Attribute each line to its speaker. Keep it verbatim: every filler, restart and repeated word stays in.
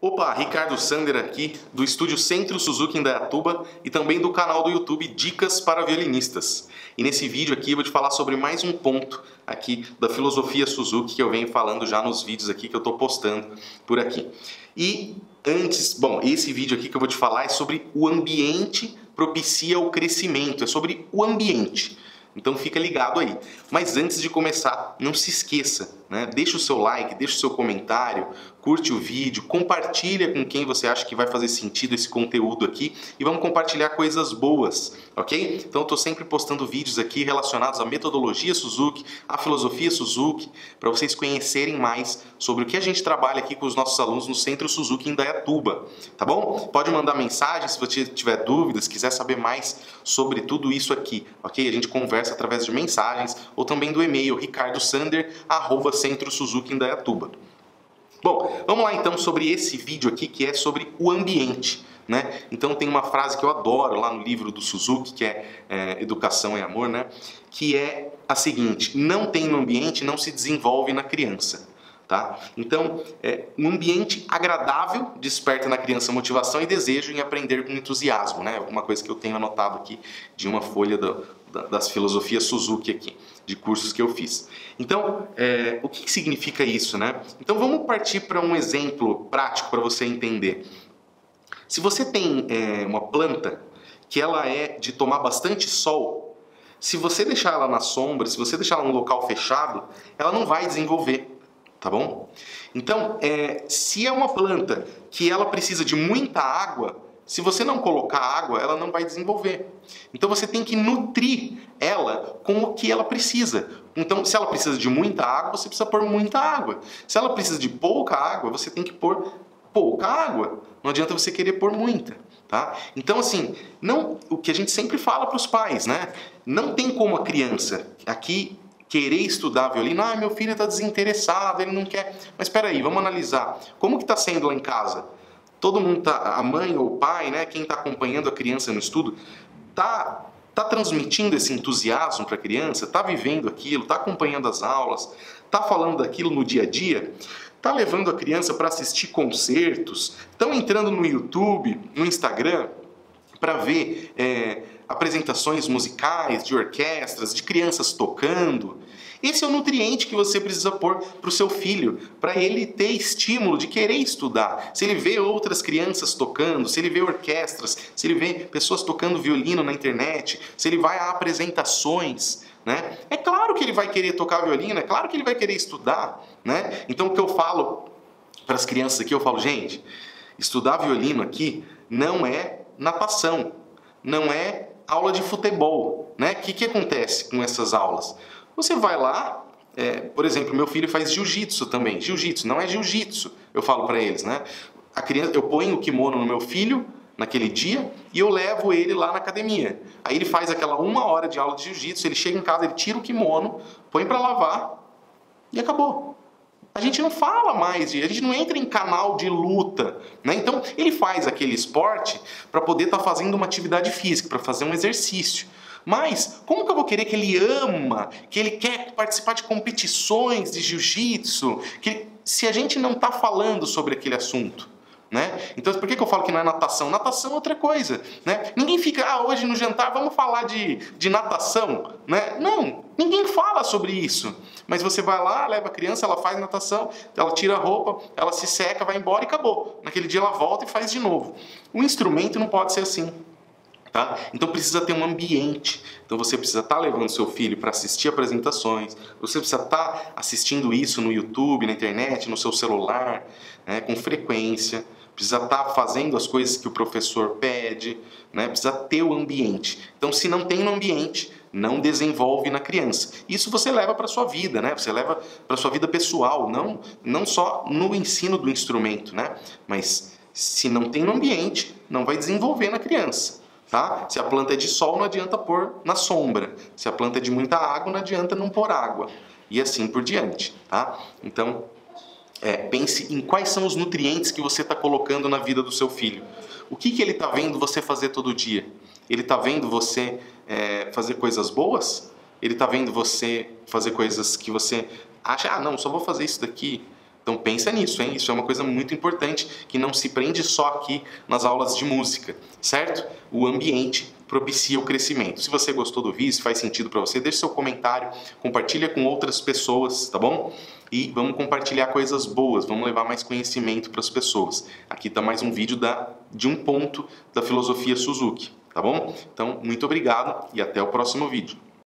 Speaker 1: Opa, Ricardo Sander aqui, do estúdio Centro Suzuki em Indaiatuba e também do canal do YouTube Dicas para Violinistas. E nesse vídeo aqui eu vou te falar sobre mais um ponto aqui da filosofia Suzuki que eu venho falando já nos vídeos aqui que eu estou postando por aqui. E antes, bom, esse vídeo aqui que eu vou te falar é sobre o ambiente propicia o crescimento, é sobre o ambiente. Então fica ligado aí. Mas antes de começar, não se esqueça, né? Deixa o seu like, deixa o seu comentário, curte o vídeo, compartilha com quem você acha que vai fazer sentido esse conteúdo aqui e vamos compartilhar coisas boas, ok? Então eu estou sempre postando vídeos aqui relacionados à metodologia Suzuki, à filosofia Suzuki, para vocês conhecerem mais sobre o que a gente trabalha aqui com os nossos alunos no Centro Suzuki em Indaiatuba, tá bom? Pode mandar mensagem se você tiver dúvidas, quiser saber mais sobre tudo isso aqui, ok? A gente conversa através de mensagens ou também do e-mail ricardo sander arroba centro suzuki indaiatuba. Bom, vamos lá então sobre esse vídeo aqui que é sobre o ambiente, né? Então tem uma frase que eu adoro lá no livro do Suzuki, que é, é Educação é Amor, né? Que é a seguinte: não tem no ambiente, não se desenvolve na criança. Tá? Então, é, um ambiente agradável desperta na criança motivação e desejo em aprender com entusiasmo, né? Alguma coisa que eu tenho anotado aqui de uma folha do, da, das filosofias Suzuki aqui, de cursos que eu fiz. Então, é, o que, que significa isso, né? Então, vamos partir para um exemplo prático para você entender. Se você tem é, uma planta que ela é de tomar bastante sol, se você deixar ela na sombra, se você deixar ela num local fechado, ela não vai desenvolver. Tá bom? Então, é, se é uma planta que ela precisa de muita água, se você não colocar água, ela não vai desenvolver. Então você tem que nutrir ela com o que ela precisa. Então, se ela precisa de muita água, você precisa pôr muita água. Se ela precisa de pouca água, você tem que pôr pouca água. Não adianta você querer pôr muita. Tá? Então, assim, não, o que a gente sempre fala para os pais, né? Não tem como a criança aqui querer estudar violino, ah, meu filho está desinteressado, ele não quer. Mas espera aí, vamos analisar. Como que está sendo lá em casa? Todo mundo tá, a mãe ou o pai, né, quem está acompanhando a criança no estudo, tá, tá transmitindo esse entusiasmo para a criança, tá vivendo aquilo, tá acompanhando as aulas, tá falando daquilo no dia a dia, tá levando a criança para assistir concertos, estão entrando no YouTube, no Instagram, para ver é, apresentações musicais, de orquestras, de crianças tocando. Esse é o nutriente que você precisa pôr para o seu filho, para ele ter estímulo de querer estudar. Se ele vê outras crianças tocando, se ele vê orquestras, se ele vê pessoas tocando violino na internet, se ele vai a apresentações, né? É claro que ele vai querer tocar violino, é claro que ele vai querer estudar, né? Então o que eu falo para as crianças aqui, eu falo, gente, estudar violino aqui não é natação, não é aula de futebol, né? O que, que acontece com essas aulas? Você vai lá, é, por exemplo, meu filho faz jiu-jitsu também, jiu-jitsu, não é jiu-jitsu, eu falo para eles, né? A criança, eu ponho o kimono no meu filho naquele dia e eu levo ele lá na academia. Aí ele faz aquela uma hora de aula de jiu-jitsu, ele chega em casa, ele tira o kimono, põe para lavar e acabou. A gente não fala mais, de, a gente não entra em canal de luta, né? Então ele faz aquele esporte para poder estar tá fazendo uma atividade física, para fazer um exercício. Mas como que eu vou querer que ele ama, que ele quer participar de competições de jiu-jitsu, que se a gente não está falando sobre aquele assunto? Né? Então por que, que eu falo que não é natação? Natação é outra coisa, né? Ninguém fica, ah, hoje no jantar vamos falar de, de natação, né? Não, ninguém fala sobre isso. Mas você vai lá, leva a criança, ela faz natação, ela tira a roupa, ela se seca, vai embora e acabou. Naquele dia ela volta e faz de novo. O instrumento não pode ser assim. Tá? Então precisa ter um ambiente. Então você precisa estar levando seu filho para assistir apresentações, você precisa estar assistindo isso no YouTube, na internet, no seu celular, né, com frequência, precisa estar fazendo as coisas que o professor pede, né, precisa ter o ambiente. Então se não tem no ambiente, não desenvolve na criança. Isso você leva para a sua vida, né? Você leva para a sua vida pessoal, não, não só no ensino do instrumento, né? Mas se não tem no ambiente, não vai desenvolver na criança. Tá? Se a planta é de sol, não adianta pôr na sombra. Se a planta é de muita água, não adianta não pôr água. E assim por diante. Tá? Então, é, pense em quais são os nutrientes que você está colocando na vida do seu filho. O que, que ele está vendo você fazer todo dia? Ele está vendo você é, fazer coisas boas? Ele está vendo você fazer coisas que você acha, ah, não, só vou fazer isso daqui Então pensa nisso, hein? Isso é uma coisa muito importante que não se prende só aqui nas aulas de música, certo? O ambiente propicia o crescimento. Se você gostou do vídeo, se faz sentido para você, deixe seu comentário, compartilha com outras pessoas, tá bom? E vamos compartilhar coisas boas, vamos levar mais conhecimento para as pessoas. Aqui está mais um vídeo da, de um ponto da filosofia Suzuki, tá bom? Então, muito obrigado e até o próximo vídeo.